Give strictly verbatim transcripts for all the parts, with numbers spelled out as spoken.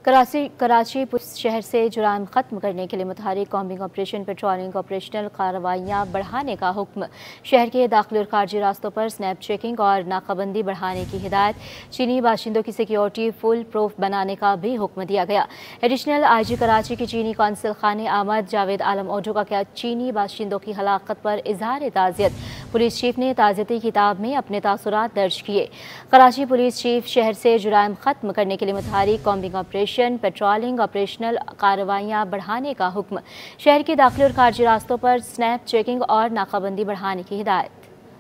Karachi Karachi police शहर से जुराइम ख़त्म करने के लिए मुतहरिक कॉम्बिंग ऑपरेशन पेट्रोलिंग ऑपरेशनल कार्रवाइयाँ बढ़ाने का हुक्म। शहर के दाखिली और खारजी रास्तों पर स्नैप चेकिंग और नाकाबंदी बढ़ाने की हिदायत। चीनी बाशिंदों की सिक्योरिटी फुल प्रूफ बनाने का भी हुक्म दिया गया। एडिशनल आई जी कराची की चीनी कौंसिल खाने आमद जावेद आलम ओडो का क्या चीनी बाशिंदों की हलाकत पर इजहार ताज़ियत। पुलिस चीफ ने ताज़ियती किताब में अपने तासुरात दर्ज किए। कराची पुलिस चीफ शहर से जुराइम ख़त्म करने के लिए मुतहरिक कॉम्बिंग ऑपरेशन पेट्रोलिंग ऑपरेशनल कार्रवाइयाँ बढ़ाने का हुक्म। शहर के दाखिली और खारजी रास्तों पर स्नैप चेकिंग और नाकाबंदी बढ़ाने की हिदायत।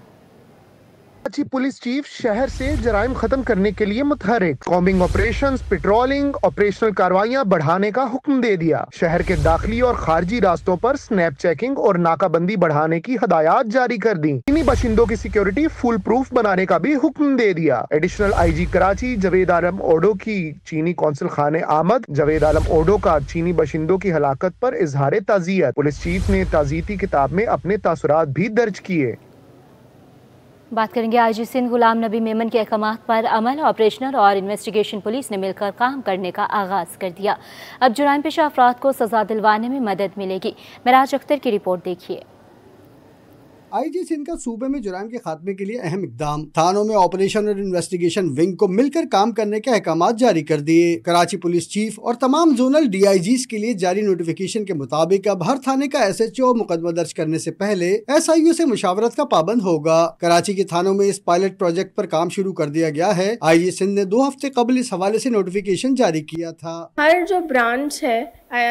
कराची पुलिस चीफ शहर से जराइम खत्म करने के लिए मुतहरिक कॉम्बिंग ऑपरेशंस पेट्रोलिंग ऑपरेशनल कार्रवाइयां बढ़ाने का हुक्म दे दिया। शहर के दाखिली और खारजी रास्तों पर स्नैप चेकिंग और नाकाबंदी बढ़ाने की हदायत जारी कर दी। चीनी बाशिंदों की सिक्योरिटी फुल प्रूफ बनाने का भी हुक्म दे दिया। Additional I G Karachi Javed Alam Odho की चीनी कौंसिल खाने आमद जावेद आलम ओडो का चीनी बाशिंदों की हलाकत पर इजहार ताज़ियत। पुलिस चीफ ने ताज़ियती किताब में अपने तासुरात भी दर्ज किए। बात करेंगे आई जी सिंध गुलाम नबी मेमन के अहकामात पर अमल। ऑपरेशनल और इन्वेस्टिगेशन पुलिस ने मिलकर काम करने का आगाज कर दिया। अब जुराइम पेशा अफराद को सजा दिलवाने में मदद मिलेगी। मेराज अख्तर की रिपोर्ट देखिए। आई जी सिंध का सूबे में जुराइम के खात्मे के लिए अहम इकदाम। थानों में ऑपरेशन और इन्वेस्टिगेशन विंग को मिलकर काम करने के अहकामात जारी कर दिए। कराची पुलिस चीफ और तमाम जोनल डी आई जीज के लिए जारी नोटिफिकेशन के मुताबिक अब हर थाने का एस एच ओ मुकदमा दर्ज करने से पहले एस आई यू से मुशावरत का पाबंद होगा। कराची के थानों में इस पायलट प्रोजेक्ट पर काम शुरू कर दिया गया है। आई जी सिंध ने दो हफ्ते कबल इस हवाले से नोटिफिकेशन जारी किया था। हर जो ब्रांच है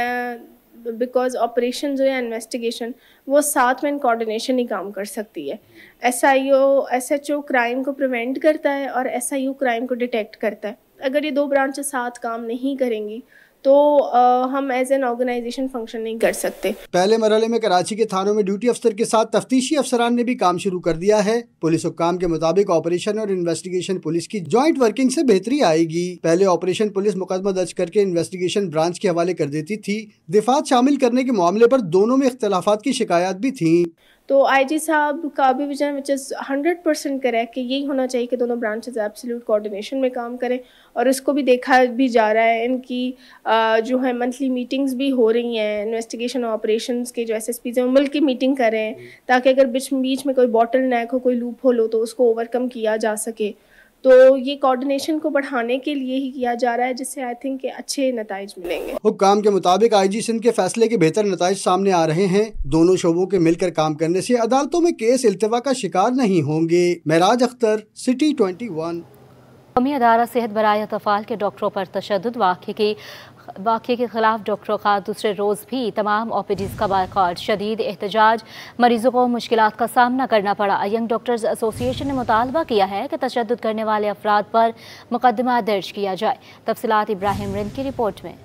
बिकॉज ऑपरेशन जो है इन्वेस्टिगेशन वो साथ में कोऑर्डिनेशन ही काम कर सकती है। S I O S H O crime को प्रिवेंट करता है और एस आई यू क्राइम को डिटेक्ट करता है। अगर ये दो ब्रांचेस साथ काम नहीं करेंगी तो आ, हम एज एन ऑर्गेनाइजेशन फंक्शन नहीं कर सकते। पहले मरहले में कराची के थानों में ड्यूटी अफसर के साथ तफ्तीशी अफसरान ने भी काम शुरू कर दिया है। पुलिस हुक्काम के मुताबिक ऑपरेशन और इन्वेस्टिगेशन पुलिस की जॉइंट वर्किंग से बेहतरी आएगी। पहले ऑपरेशन पुलिस मुकदमा दर्ज करके इन्वेस्टिगेशन ब्रांच के हवाले कर देती थी। दिफात शामिल करने के मामले पर दोनों में इख्तलाफात की शिकायत भी थी। तो आई जी साहब का भी vision which is hundred percent correct कि यही होना चाहिए कि दोनों ब्रांचेस एब्सोल्यूट कोऑर्डिनेशन में काम करें। और इसको भी देखा भी जा रहा है, इनकी जो है मंथली मीटिंग्स भी हो रही हैं। इन्वेस्टिगेशन ऑपरेशंस के जो एस एस पीज़ हैं वो मिल के मीटिंग करें ताकि अगर बीच बीच में कोई बॉटल नेक हो, कोई लूप होल हो तो उसको ओवरकम किया जा सके। तो ये कोऑर्डिनेशन को बढ़ाने के लिए ही किया जा रहा है, जिससे आई थिंक के अच्छे नताइज मिलेंगे। हुक्काम के मुताबिक आई जी सिंध के फैसले के बेहतर नताइज सामने आ रहे हैं। दोनों शोबों के मिलकर काम करने से अदालतों में केस इल्तिवा का शिकार नहीं होंगे। Meraj Akhtar, city twenty one. कौमी अदारा सेहत बराए अतफाल के डॉक्टरों पर तशद्दुद वाक़े की वाक़े के खिलाफ डॉक्टरों का दूसरे रोज़ भी तमाम ओ पी डीज़ का बायकॉट। शदीद एहतजाज, मरीजों को मुश्किलात का सामना करना पड़ा। यंग डॉक्टर्स एसोसिएशन ने मुतालबा किया है कि तशद्दुद करने वाले अफराद पर मुकदमा दर्ज किया जाए। तफसीलात इब्राहिम रिंद की रिपोर्ट में।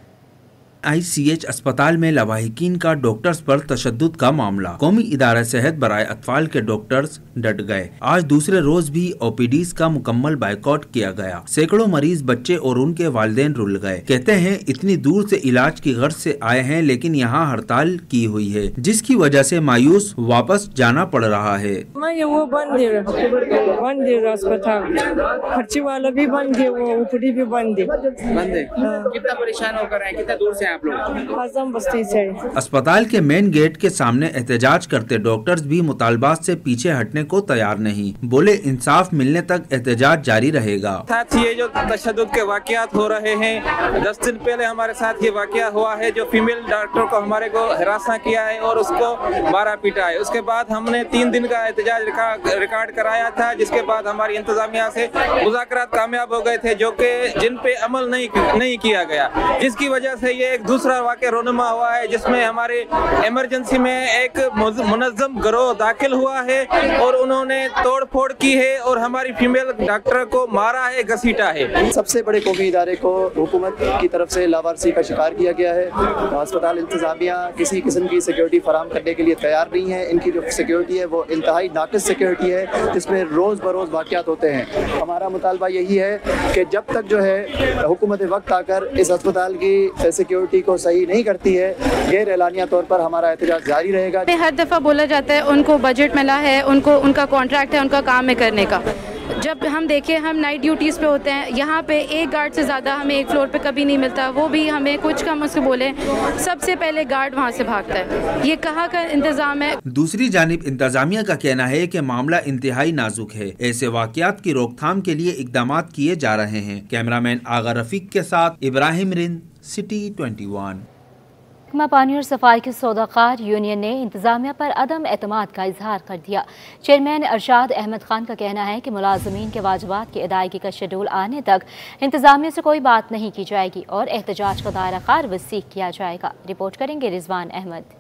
आई सी एच अस्पताल में लवाहिकीन का डॉक्टर्स पर तशद्दुद का मामला। कौमी इदारा सेहत बराए अतफाल के डॉक्टर्स डट गए। आज दूसरे रोज भी ओ पी डीज़ का मुकम्मल बायकॉट किया गया। सैकड़ों मरीज, बच्चे और उनके वालिदैन रुल गए। कहते हैं इतनी दूर से इलाज की गर्ज से आए हैं, लेकिन यहाँ हड़ताल की हुई है, जिसकी वजह से मायूस वापस जाना पड़ रहा है। वो बंद है, बंद है अस्पताल, खर्चे वाला भी बंद है, वो ऊपरी भी बंद है। बंद है। कितना परेशान होकर आए, कितना दूर से आप लोग? आजम बस्ती से। अस्पताल के मेन गेट के सामने एहतजाज करते डॉक्टर्स भी मुतालबात से पीछे हटने को तैयार नहीं। बोले इंसाफ मिलने तक एहतजाज जारी रहेगा। साथ ये जो तशद्दुद के वाकयात हो रहे हैं, दस दिन पहले हमारे साथ ये वाकया हुआ है जो फीमेल डॉक्टर को हमारे को हिरासा किया है और उसको मारा पीटा है। उसके बाद हमने तीन दिन का एहतजाज रिकॉर्ड कराया था, जिसके बाद हमारी इंतजामिया से मुज़ाकरात कामयाब हो गए थे, जो कि जिन पे अमल नहीं नहीं किया गया, जिसकी वजह से ये एक दूसरा वाक़या रोनुमा हुआ है, जिसमें हमारे इमरजेंसी में एक मुनज़्ज़म गिरोह दाखिल हुआ है और उन्होंने तोड़ फोड़ की है और हमारी फीमेल डॉक्टर को मारा है, घसीटा है। सबसे बड़े कौमी इदारे को हुकूमत की तरफ से लावारसी का शिकार किया गया है। अस्पताल इंतजामिया किसी किस्म की सिक्योरिटी फराहम करने के लिए तैयार नहीं है। इनकी जो सिक्योरिटी है वो इंतहाई नाकिस सिक्योरिटी है, जिसमें रोज़ बरोज़ वाक़यात होते हैं। हमारा मुतालबा यही है कि जब तक जो है हुकूमत वक्त आकर इस अस्पताल की सिक्योरिटी को सही नहीं करती है, गैर एलानिया तौर पर हमारा एहतजाज जारी रहेगा। हर दफ़ा बोला जाता है उनको बजट मिला है, उनको उनका कॉन्ट्रैक्ट है उनका काम है करने का, जब हम देखें हम नाइट ड्यूटीज़ पे होते हैं, यहाँ पे एक गार्ड से ज़्यादा हमें एक फ्लोर पे कभी नहीं मिलता, वो भी हमें कुछ कम उसको बोले सबसे पहले गार्ड वहाँ से भागता है। ये कहाँ का इंतज़ाम है? दूसरी जानिब इंतजामिया का कहना है कि मामला इंतहाई नाजुक है। ऐसे वाक़यात की रोकथाम के लिए इक़दाम किए जा रहे हैं। कैमरामैन आगा रफीक के साथ Ibrahim Rind, city twenty one. महकमा पानी और सफाई के सौदाकार यूनियन ने इंतजामिया पर अदम एतमाद का इजहार कर दिया। चेयरमैन अरशाद अहमद खान का कहना है कि मुलाजमीन के वाजिबात की अदायगी का शेड्यूल आने तक इंतजामिया से कोई बात नहीं की जाएगी और एहतजाज का दायरा कार वसी किया जाएगा। रिपोर्ट करेंगे रिजवान अहमद।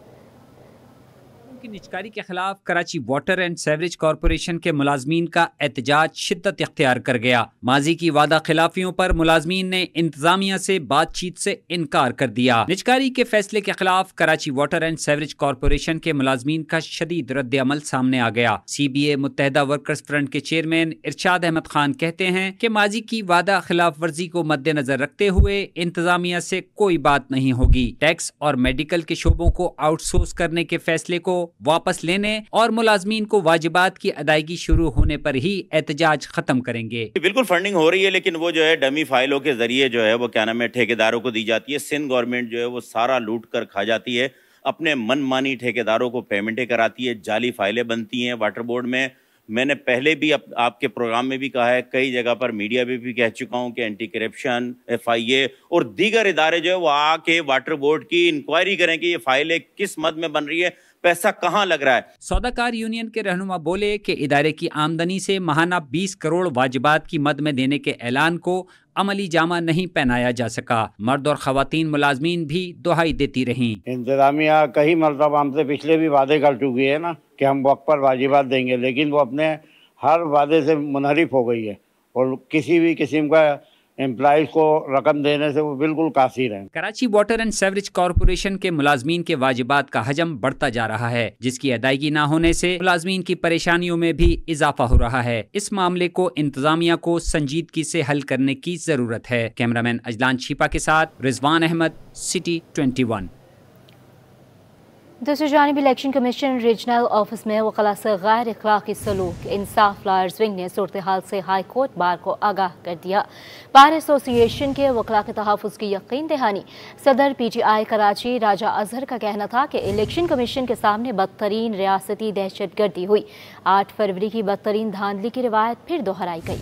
की निजकारी के खिलाफ Karachi water and sewerage corporation के मुलाजमीन का एहतजाज शिद्दत इख्तियार कर गया। माजी की वादा खिलाफियों पर मुलाजमीन ने इंतजामिया से बातचीत से इनकार कर दिया। निजकारी के फैसले के खिलाफ Karachi water and sewerage corporation के मुलाजमीन का शदीद रद्द अमल सामने आ गया। सी बी ए मुत्तहदा वर्कर्स फ्रंट के चेयरमैन इरशाद अहमद खान कहते हैं कि माजी की वादा खिलाफ वर्जी को मद्देनजर रखते हुए इंतजामिया से कोई बात नहीं होगी। टैक्स और मेडिकल के शोबों को आउटसोर्स करने के फैसले को वापस लेने और मुलाजमीन को वाजिबात की अदायगी शुरू होने पर ही एहतजाज खत्म करेंगे। बिल्कुल फंडिंग हो रही है, लेकिन वो जो है डमी फाइलों के जरिए जो है वो क्या नाम है ठेकेदारों को दी जाती है। सिंध गवर्नमेंट जो है वो सारा लूट कर खा जाती है, अपने मनमानी ठेकेदारों को पेमेंटें कराती है, जाली फाइलें बनती हैं वाटर बोर्ड में। मैंने पहले भी आप, आपके प्रोग्राम में भी कहा है, कई जगह पर मीडिया में भी कह चुका हूं कि anti corruption, F I A और दीगर इदारे जो है वो आके वाटर बोर्ड की इंक्वायरी करें कि ये फाइलें किस मद में बन रही है, पैसा कहां लग रहा है। सौदाकार यूनियन के रहनुमा बोले कि इदारे की आमदनी से माहाना बीस करोड़ वाजिबात की मद में देने के ऐलान को अमली जामा नहीं पहनाया जा सका। मर्द और खवातीन मुलाजमीन भी दुहाई देती रहीं। इंतजामिया कई मरतबा हमसे पिछले भी वादे कर चुकी है ना कि हम वक्त पर वाजिबात देंगे, लेकिन वो अपने हर वादे से मुनहरिफ हो गई है और किसी भी किस्म का एम्प्लॉइज को रकम देने से वो बिल्कुल कासिर हैं। Karachi water and sewerage corporation के मुलाजमीन के वाजिबात का हजम बढ़ता जा रहा है, जिसकी अदायगी न होने से मुलाजमीन की परेशानियों में भी इजाफा हो रहा है। इस मामले को इंतजामिया को संजीदगी से हल करने की जरूरत है। कैमरामैन अजलान छिपा के साथ Rizwan Ahmed, city twenty one. दूसरी जानिब इलेक्शन कमीशन रीजनल ऑफिस में वकला से गैर अखलाकी सलूक इंसाफ लॉयर्स विंग ने सूरत हाल से हाई कोर्ट बार को आगाह कर दिया। बार एसोसिएशन के वकला के तहफ़्फ़ुज़ की यकीन दहानी। सदर पी टी आई कराची राजा अजहर का कहना था कि इलेक्शन कमीशन के सामने बदतरीन रियासती दहशत गर्दी हुई। आठ फरवरी की बदतरीन धांधली की रिवायत फिर दोहराई गई।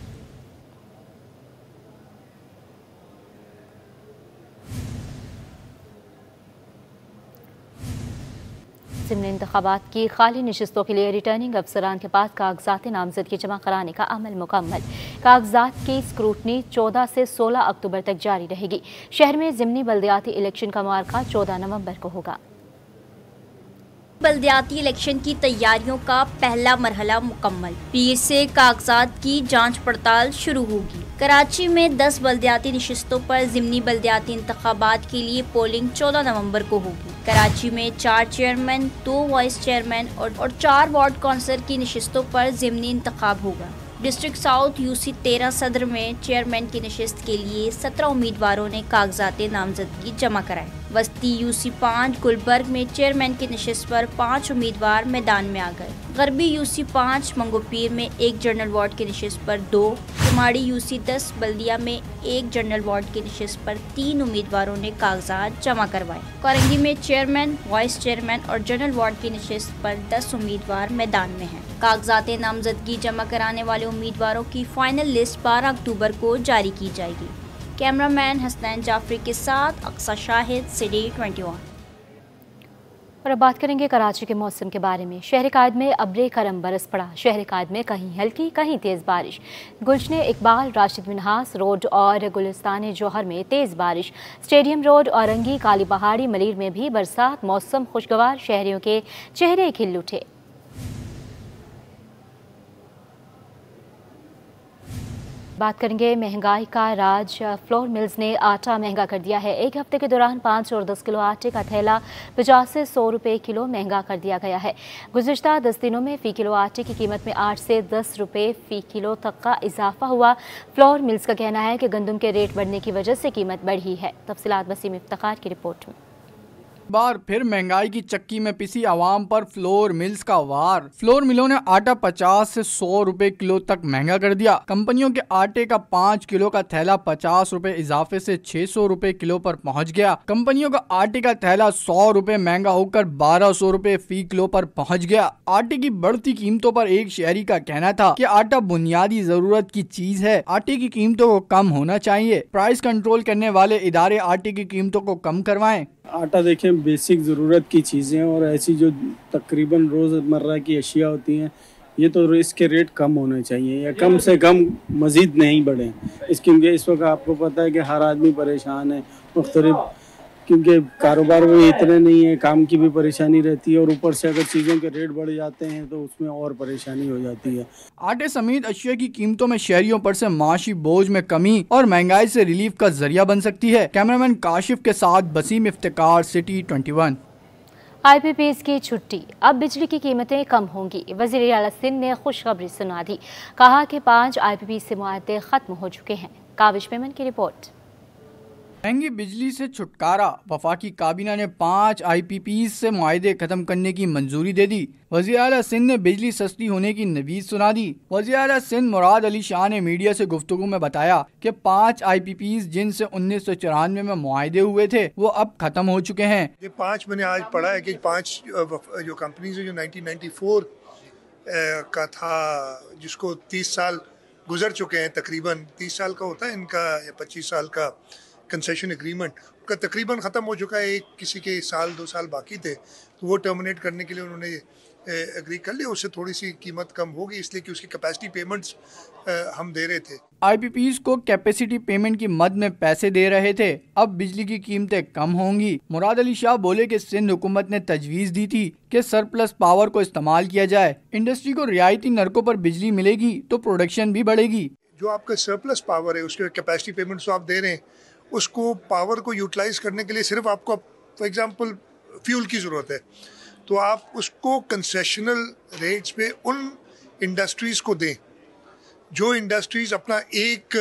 ज़िमनी इंतख़ाबात की खाली नशिस्तों के लिए रिटर्निंग अफसरान के पास कागजात नामजदगी जमा कराने का अमल मुकम्मल। कागजात की स्क्रूटनी चौदह से सोलह अक्टूबर तक जारी रहेगी। शहर में ज़िमनी बल्दियाती इलेक्शन का मार्का चौदह नवंबर को होगा। बल्दियाती इलेक्शन की तैयारियों का पहला मरहला मुकम्मल। पीर से कागजात की जांच पड़ताल शुरू होगी। कराची में दस बल्दियाती नशिस्तों पर ज़िमनी बल्दियाती इंतखाबात के लिए पोलिंग चौदह नवंबर को होगी। कराची में चार चेयरमैन, दो वाइस चेयरमैन और, और चार वार्ड कौंसिल की नशिस्तों पर ज़िमनी इंतखाब होगा। डिस्ट्रिक्ट साउथ यूसी तेरह सदर में चेयरमैन की नशिस्त के लिए सत्रह उम्मीदवारों ने कागजात नामजदगी जमा कराए। वस्ती यूसी पाँच गुलबर्ग में चेयरमैन की नशिस्त पर पाँच उम्मीदवार मैदान में आ गए। गरबी यूसी पाँच मंगोपीर में एक जनरल वार्ड की नशिस्त पर दो, कुमाड़ी यूसी दस बल्दिया में एक जनरल वार्ड की नशिस्त पर तीन उम्मीदवारों ने कागजात जमा करवाए। कोरंगी में चेयरमैन, वाइस चेयरमैन और जनरल वार्ड की नशिस्त पर दस उम्मीदवार मैदान में हैं। कागजात नामजदगी जमा कराने वाले उम्मीदवारों की फाइनल लिस्ट बारह अक्टूबर को जारी की जाएगी। कैमरामैन हसनैन जाफरी के साथ Aqsa Shahid, city twenty one. और अब बात करेंगे कराची के मौसम के बारे में। शहर कायद में अब्रे करम बरस पड़ा। शहर कायद में कहीं हल्की कहीं तेज़ बारिश। गुलशन इकबाल, राशिद मिनहास रोड और गुलिस्तान जौहर में तेज़ बारिश। स्टेडियम रोड, औरंगी, काली पहाड़ी, मलीर में भी बरसात। मौसम खुशगवार, शहरियों के चेहरे खिल उठे। बात करेंगे महंगाई का राज। फ्लोर मिल्स ने आटा महंगा कर दिया है। एक हफ्ते के दौरान पाँच और दस किलो आटे का थैला पचास से सौ रुपये किलो महंगा कर दिया गया है। गुज़िश्ता दस दिनों में फ़ी किलो आटे की कीमत में आठ से दस रुपये फ़ी किलो तक का इजाफा हुआ। फ्लोर मिल्स का कहना है कि गंदम के रेट बढ़ने की वजह से कीमत बढ़ी है। तफसीलात वसीम इफ्तिखार की रिपोर्ट में। बार फिर महंगाई की चक्की में पिसी आवाम पर फ्लोर मिल्स का वार। फ्लोर मिलों ने आटा पचास से सौ रुपए किलो तक महंगा कर दिया। कंपनियों के आटे का पाँच किलो का थैला पचास रुपए इजाफे से छह सौ रुपए किलो पर पहुंच गया। कंपनियों का आटे का थैला सौ रुपए महंगा होकर बारह सौ रुपए फी किलो पर पहुंच गया। आटे की बढ़ती कीमतों पर एक शहरी का कहना था कि आटा बुनियादी जरूरत की चीज है, आटे की कीमतों को कम होना चाहिए। प्राइस कंट्रोल करने वाले इदारे आटे की कीमतों को कम करवाएं। आटा देखें बेसिक ज़रूरत की चीज़ें और ऐसी जो तकरीबन रोज़मर्रा की अशिया होती हैं, ये तो इसके रेट कम होने चाहिए या कम से कम मज़ीद नहीं बढ़े। इसके इस वक्त आपको पता है कि हर आदमी परेशान है मुख्तलिफ, क्योंकि कारोबार वो इतने नहीं है, काम की भी परेशानी रहती है और ऊपर से अगर चीज़ों के रेट बढ़ जाते हैं तो उसमें और परेशानी हो जाती है। आटे समेत अशिया की कीमतों में शहरियों पर से माशी बोझ में कमी और महंगाई से रिलीफ का जरिया बन सकती है। कैमरामैन काशिफ के साथ Basim Iftikhar, city twenty one. I P P S की छुट्टी, अब बिजली की कीमतें कम होंगी। वज़ीर आला सिंध ने खुशखबरी सुना दी, कहा कि पाँच आई पी पी एस से मुआहदे खत्म हो चुके हैं। काविश मेमन की रिपोर्ट। महंगी बिजली से छुटकारा, वफाकी काबीना ने पाँच आई पी पी एस से मुआहदे खत्म करने की मंजूरी दे दी। वज़ीर आला सिंध ने बिजली सस्ती होने की नवीद सुना दी। वज़ीर आला सिंध मुराद अली शाह ने मीडिया से गुफ्तगू में बताया कि पाँच आई पी पी एस जिनसे उन्नीस सौ चौरानवे में मुआहदे हुए थे वो अब खत्म हो चुके हैं। ये पाँच मैंने आज पढ़ा है कि पाँच जो कंपनीज है जो नाइनटीन नाइंटी फोर का था, जिसको तीस साल गुजर चुके हैं, तकरीबन तीस साल का होता है इनका या पच्चीस साल का कंसेशन एग्रीमेंट, का तकरीबन ख़त्म हो चुका है। एक किसी के साल दो साल बाकी थे तो वो टर्मिनेट करने के लिए उन्होंने एग्री कर लिया। उससे थोड़ी सी कीमत कम होगी इसलिए कि उसकी कैपेसिटी पेमेंट्स हम दे रहे थे। आई पी पी एस को कैपेसिटी पेमेंट की मद में पैसे दे रहे थे, अब बिजली की कीमतें कम होंगी। मुराद अली शाह बोले कि सिंध हुकूमत ने तजवीज़ दी थी कि सरप्लस पावर को इस्तेमाल किया जाए। इंडस्ट्री को रियायती नरकों पर बिजली मिलेगी तो प्रोडक्शन भी बढ़ेगी। जो आपका सरप्लस पावर है उसके कैपेसिटी पेमेंट्स तो आप दे रहे हैं, उसको पावर को यूटिलाइज करने के लिए सिर्फ आपको फॉर एग्जांपल फ्यूल की ज़रूरत है, तो आप उसको कंसेशनल रेट्स पे उन इंडस्ट्रीज़ को दें जो इंडस्ट्रीज़ अपना एक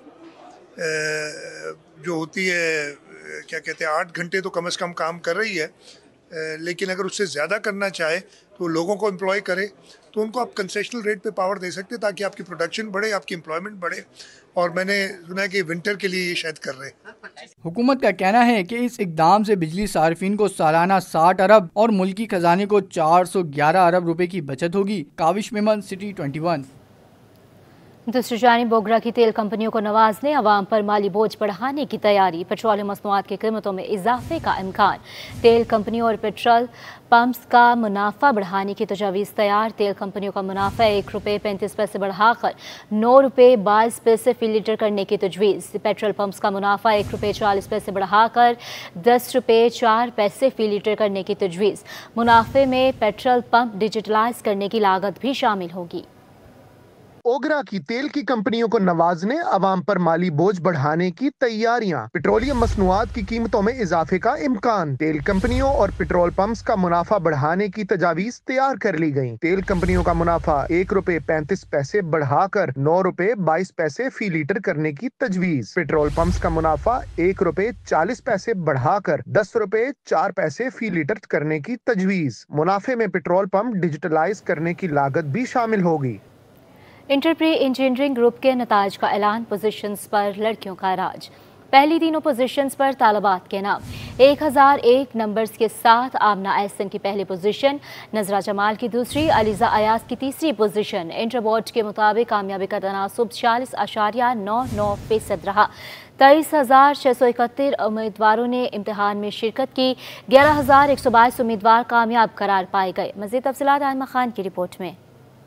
जो होती है क्या कहते हैं आठ घंटे तो कम से कम काम कर रही है, लेकिन अगर उससे ज़्यादा करना चाहे तो लोगों को एम्प्लॉय करे, तो उनको आप कंसेशनल रेट पे पावर दे सकते हैं ताकि आपकी प्रोडक्शन बढ़े, आपकी एम्प्लॉयमेंट बढ़े। और मैंने सुना है कि विंटर के लिए ये शायद कर रहे हैं। हुकूमत का कहना है कि इस इकदाम से बिजली सार्फिन को सालाना साठ अरब और मुल्की खजाने को चार सौ ग्यारह अरब रुपए की बचत होगी। Kavish Memon, city twenty one. दूसरी जानिब बोगरा की तेल कंपनियों को नवाजने, अवाम पर माली बोझ बढ़ाने की तैयारी, पेट्रोलियम मसनूआत की कीमतों में इजाफे का इम्कान। तेल कंपनियों और पेट्रोल पंप्स का मुनाफा बढ़ाने की तजावीज़ तैयार। तेल कंपनियों का मुनाफा एक रुपये पैंतीस पैसे बढ़ाकर नौ रुपये बाईस पैसे फी लीटर करने की तजवीज़। पेट्रोल पंप्स का मुनाफा एक रुपये चालीस पैसे बढ़ाकर दस रुपये चार पैसे फी लीटर करने की तजवीज़। मुनाफे में पेट्रोल पंप डिजिटलाइज करने की लागत भी शामिल होगी। ओगरा की तेल की कंपनियों को नवाजने, अवाम पर माली बोझ बढ़ाने की तैयारियां, पेट्रोलियम मसनूआत की कीमतों में इजाफे का इम्कान। तेल कंपनियों और पेट्रोल पंप्स का मुनाफा बढ़ाने की तजावीज तैयार कर ली गयी। तेल कंपनियों का मुनाफा एक रुपए पैंतीस पैसे बढ़ाकर नौ रुपए बाईस पैसे फी लीटर करने की तजवीज। पेट्रोल पंप्स का मुनाफा एक रुपए चालीस पैसे बढ़ाकर दस रुपए चार पैसे फी लीटर करने की तजवीज। मुनाफे में पेट्रोल पंप डिजिटलाइज करने की लागत भी शामिल होगी। इंटरप्री इंजीनियरिंग ग्रुप के नताज का ऐलान, पोजीशंस पर लड़कियों का राज। पहली तीनों पोजीशंस पर तालिबात के नाम। एक हज़ार एक नंबर्स के साथ आमना एहसन की पहली पोजीशन, नजरा जमाल की दूसरी, अलीजा अयाज की तीसरी पोजीशन। इंटर बोर्ड के मुताबिक कामयाबी का तनासुब छियालीस आशारिया नौ नौ फीसद रहा। तेईस हज़ार छः सौ इकहत्तर उम्मीदवारों ने इम्तहान में शिरकत की। ग्यारह हज़ार एक सौ बाईस उम्मीदवार कामयाब करार पाए गए। मज़ीद तफसीलात आयमा खान की रिपोर्ट में।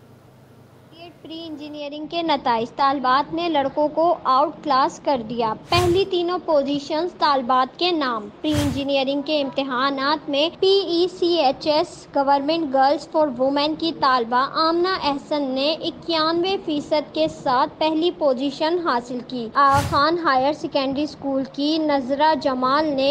प्री इंजीनियरिंग के नताइज, तालबात ने लड़कों को आउट क्लास कर दिया। पहली तीनों पोजीशंस तालबात के नाम। प्री इंजीनियरिंग के इम्तिहानात में P E C H S government girls for women की तालबा आमना एहसन ने इक्यानवे फीसद के साथ पहली पोजीशन हासिल की। Aga Khan higher secondary school की नजरा जमाल ने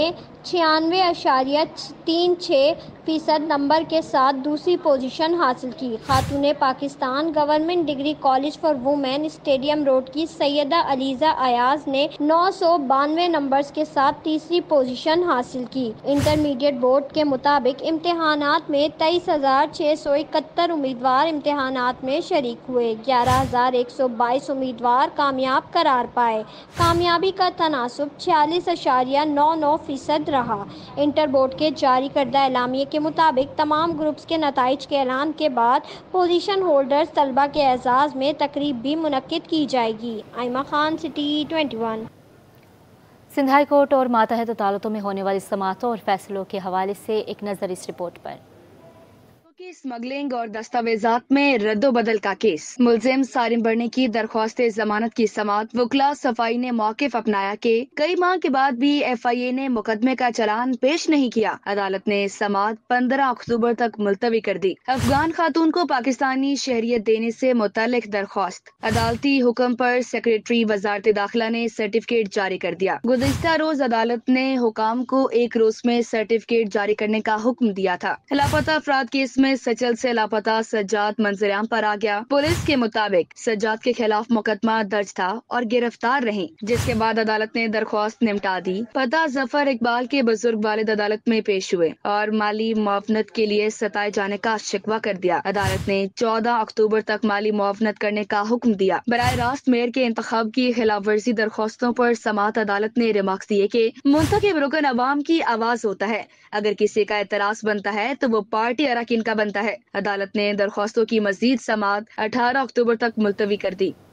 छियानवे अशारिया तीन छः फीसद नंबर के साथ दूसरी पोजीशन हासिल की। Khatoon Pakistan government degree college for women stadium road की सैयदा अलीजा अयाज ने नौ सौ बानवे नंबर्स के साथ तीसरी पोजीशन हासिल की। इंटरमीडिएट बोर्ड के मुताबिक इम्तिहानात में तेईस हजार छः सौ इकहत्तर उम्मीदवार इम्तिहानात में शरीक हुए। ग्यारह हजार एक सौ बाईस उम्मीदवार कामयाब करार पाए। कामयाबी का तनासुब छियालीस अशारिया नौ नौ फीसद रहा। इंटर बोर्ड के जारी करदा एलामिये के मुताबिक तमाम ग्रुप्स के नताइज के ऐलान के बाद पोजीशन होल्डर्स तलबा के एजाज़ में तकरीब भी मुनक्किद की जाएगी। Aima Khan, city twenty one. Sindh high court और मातहत अदालतों में होने वाली समाअतों और फैसलों के हवाले से एक नज़र इस रिपोर्ट पर। की स्मगलिंग और दस्तावेजात में रद्दोबदल का केस। मुलजिम सारिम बरनी की दरख्वास्त जमानत की समाअत वकला सफाई ने मौकिफ अपनाया कि कई माह के बाद भी एफ आई ए ने मुकदमे का चलान पेश नहीं किया। अदालत ने समाअत पंद्रह अक्टूबर तक मुलतवी कर दी। अफगान खातून को पाकिस्तानी शहरियत देने से मुतल्लिक दरख्वास्त। अदालती हुक्म पर सेक्रेटरी वजारत दाखिला ने सर्टिफिकेट जारी कर दिया। गुज़िश्ता रोज अदालत ने हुकाम को एक रोज में सर्टिफिकेट जारी करने का हुक्म दिया था। लापता अफराद केस में सचल से लापता सज्जाद मंजरेआम पर आ गया। पुलिस के मुताबिक सज्जाद के खिलाफ मुकदमा दर्ज था और गिरफ्तार रही, जिसके बाद अदालत ने दरख्वास्त निपटा दी। पता जफर इकबाल के बुजुर्ग वालिद अदालत में पेश हुए और माली मुआवनत के लिए सताए जाने का शिकवा कर दिया। अदालत ने चौदह अक्टूबर तक माली मुआवनत करने का हुक्म दिया। बराह रास्त मेयर के इंतखाब की खिलाफ वर्जी दरख्वास्तों पर समाअत अदालत ने रिमार्क्स दिए कि मुंतखब रुकन अवाम की आवाज होता है। अगर किसी का एतराज बनता है तो वो पार्टी अरकान का बनता है। अदालत ने दरख्वास्तों की मजीद समाअत अठारह अक्टूबर तक मुलतवी कर दी।